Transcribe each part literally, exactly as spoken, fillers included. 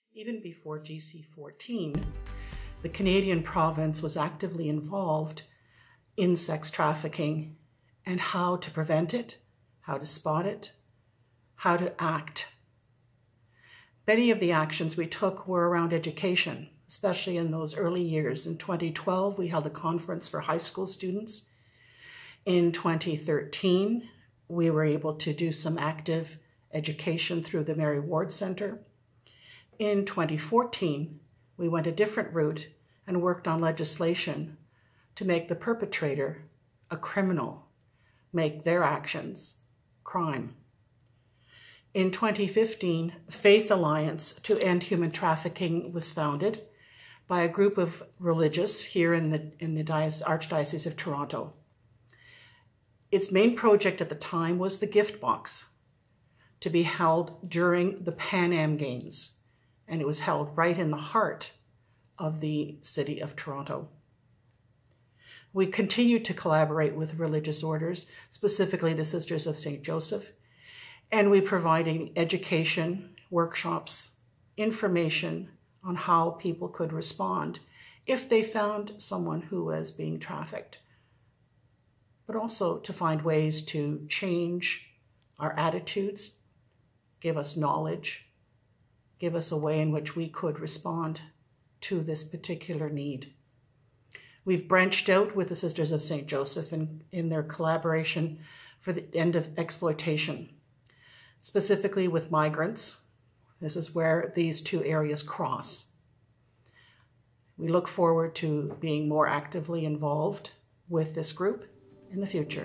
Even before G C fourteen, the Canadian province was actively involved in sex trafficking and how to prevent it, how to spot it, how to act. Many of the actions we took were around education, especially in those early years. In twenty twelve, we held a conference for high school students. In twenty thirteen, we were able to do some active education through the Mary Ward Center. In twenty fourteen, we went a different route and worked on legislation to make the perpetrator a criminal, make their actions crime. In twenty fifteen, Faith Alliance to End Human Trafficking was founded by a group of religious here in the, in the Archdiocese of Toronto. Its main project at the time was the gift box, to be held during the Pan Am Games, and it was held right in the heart of the city of Toronto. We continued to collaborate with religious orders, specifically the Sisters of Saint Joseph, and we provided education, workshops, information on how people could respond if they found someone who was being trafficked, but also to find ways to change our attitudes, give us knowledge, give us a way in which we could respond to this particular need. We've branched out with the Sisters of Saint Joseph in, in their collaboration for the end of exploitation, specifically with migrants. This is where these two areas cross. We look forward to being more actively involved with this group in the future.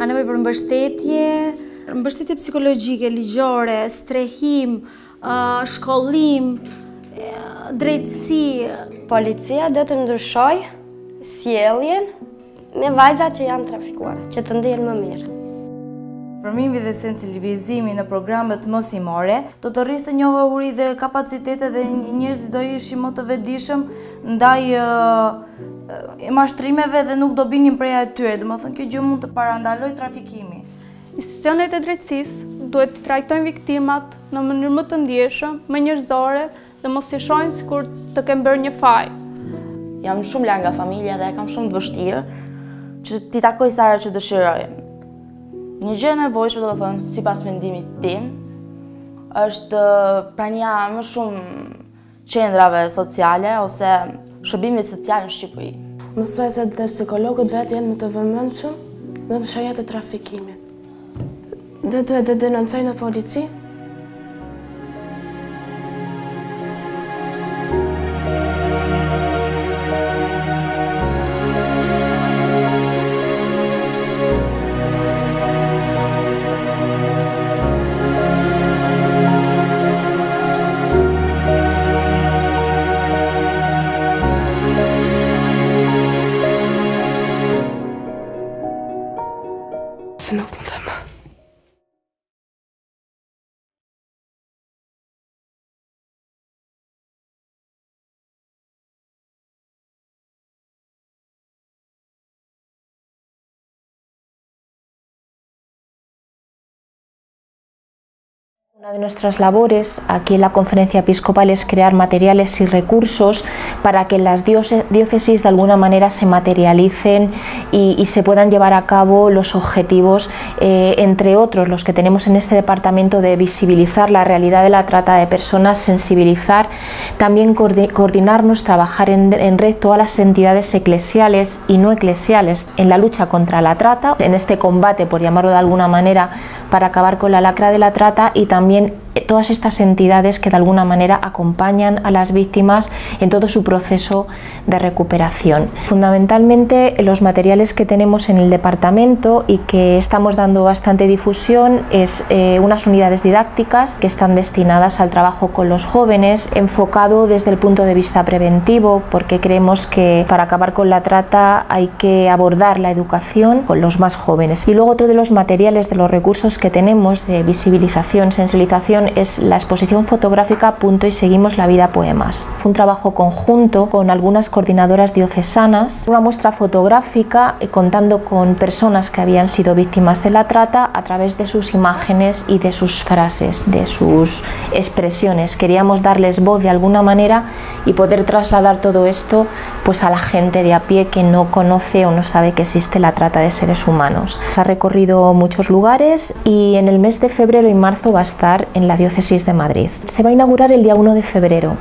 Ka nevojë për mbështetje, mbështetje psikologjike, ligjore, strehim, shkollim, drejtësi. Policia do të ndryshoj sjelljen me vajzat që janë trafikuar, që të ndihen më mirë. Formimi dhe sensibilizimi në programet mosimore do të rrisë të njohuri dhe kapacitete dhe njerëzit do ishin më të vetëdijshëm ndaj mashtrimeve dhe nuk do binin prej atyre. Domethënë kjo gjë mund të parandalojë trafikimi. Institucionet e drejtësisë duhet të trajtojnë viktimat në mënyrë më të ndjeshëm, më njerëzore dhe mos t'i shohin sikur të kenë bërë një faj. Jam shumë larg nga familja dhe e kam shumë të vështirë që t'i takoj Sara që dëshiroj. Një gjë e nevojshme, domethënë, sipas mendimit tim, është prania më shumë qendrave sociale ose shërbimit social në Shqipëri. Mësueset dhe psikologët vetë janë më të vëmendshëm në të shajat e trafikimit. Dhe duhet të denoncojnë në polici. Se nuk të më thema. Una de nuestras labores aquí en la Conferencia Episcopal es crear materiales y recursos para que las diócesis de alguna manera se materialicen y, y se puedan llevar a cabo los objetivos, eh, entre otros los que tenemos en este departamento, de visibilizar la realidad de la trata de personas, sensibilizar, también coordinarnos, trabajar en, en red todas las entidades eclesiales y no eclesiales en la lucha contra la trata, en este combate, por llamarlo de alguna manera, para acabar con la lacra de la trata, y también todas estas entidades que de alguna manera acompañan a las víctimas en todo su proceso de recuperación. Fundamentalmente los materiales que tenemos en el departamento y que estamos dando bastante difusión es eh, unas unidades didácticas que están destinadas al trabajo con los jóvenes, enfocado desde el punto de vista preventivo, porque creemos que para acabar con la trata hay que abordar la educación con los más jóvenes. Y luego otro de los materiales, de los recursos que tenemos de visibilización, sensibilización, es la exposición fotográfica Punto y Seguimos la Vida Poemas. Fue un trabajo conjunto con algunas coordinadoras diocesanas, una muestra fotográfica eh, contando con personas que habían sido víctimas de la trata a través de sus imágenes y de sus frases, de sus expresiones. Queríamos darles voz de alguna manera y poder trasladar todo esto pues a la gente de a pie que no conoce o no sabe que existe la trata de seres humanos. Ha recorrido muchos lugares y en el mes de febrero y marzo va a estar en la diócesis de Madrid. Se va a inaugurar el día uno de febrero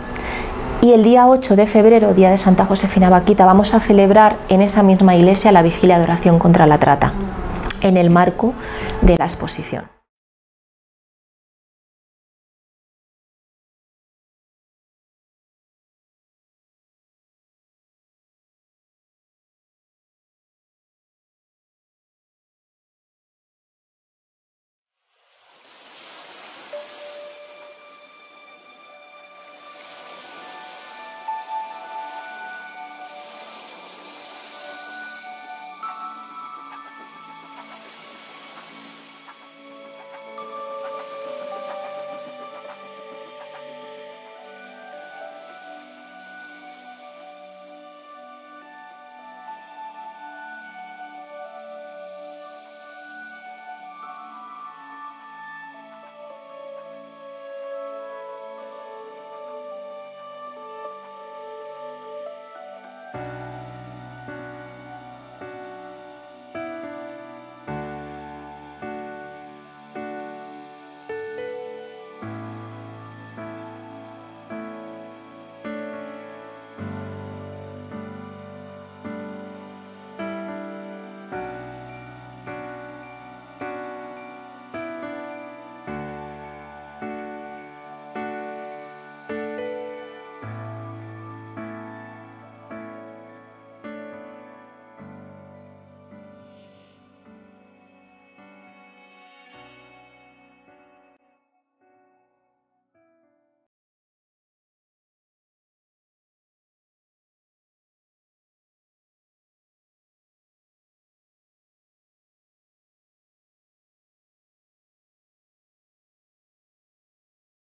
y el día ocho de febrero, día de Santa Josefina Vaquita, vamos a celebrar en esa misma iglesia la vigilia de oración contra la trata en el marco de la exposición.